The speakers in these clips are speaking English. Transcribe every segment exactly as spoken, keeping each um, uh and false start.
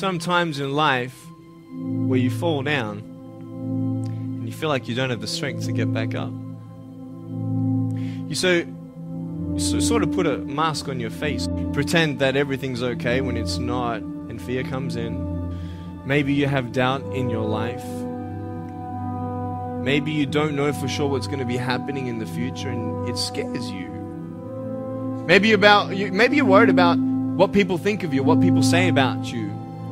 sometimes in life where you fall down and you feel like you don't have the strength to get back up. You so, you so, sort of put a mask on your face, pretend that everything's okay when it's not, and fear comes in. Maybe you have doubt in your life. Maybe you don't know for sure what's going to be happening in the future and it scares you. Maybe, about, you, maybe you're worried about what people think of you, what people say about you.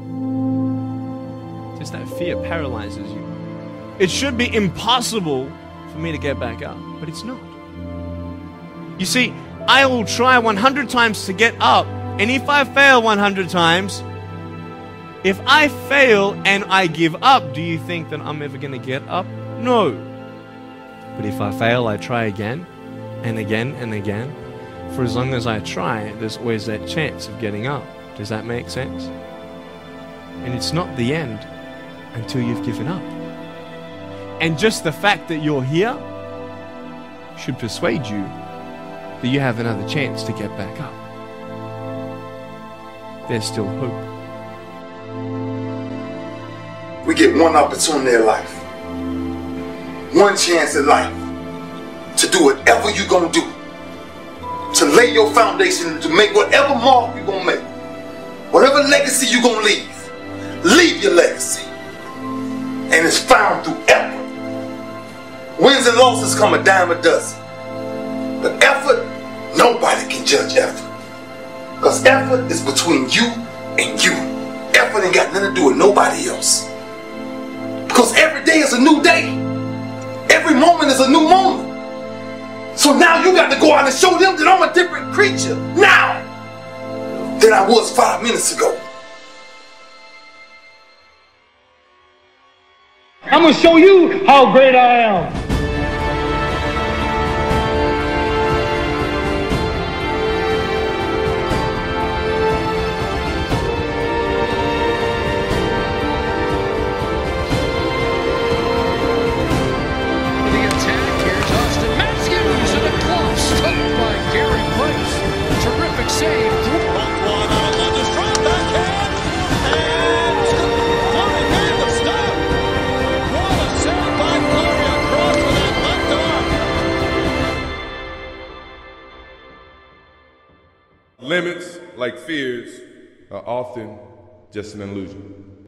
Just that fear paralyzes you. It should be impossible for me to get back up, but it's not. You see, I will try one hundred times to get up, and if I fail one hundred times, if I fail and I give up, do you think that I'm ever going to get up? No. But if I fail, I try again and again and again. For as long as I try, there's always that chance of getting up. Does that make sense? And it's not the end until you've given up. And just the fact that you're here should persuade you that you have another chance to get back up. There's still hope. We get one opportunity in life, one chance in life to do whatever you're going to do, to lay your foundation, to make whatever mark you're going to make, whatever legacy you're going to leave, leave your legacy. And it's found through effort. Wins and losses come a dime a dozen. But effort, nobody can judge effort. Because effort is between you and you. Effort ain't got nothing to do with nobody else. Because every day is a new day. Every moment is a new moment. So now you got to go out and show them that I'm a different creature now than I was five minutes ago. I'm going to show you how great I am. Limits, like fears, are often just an illusion.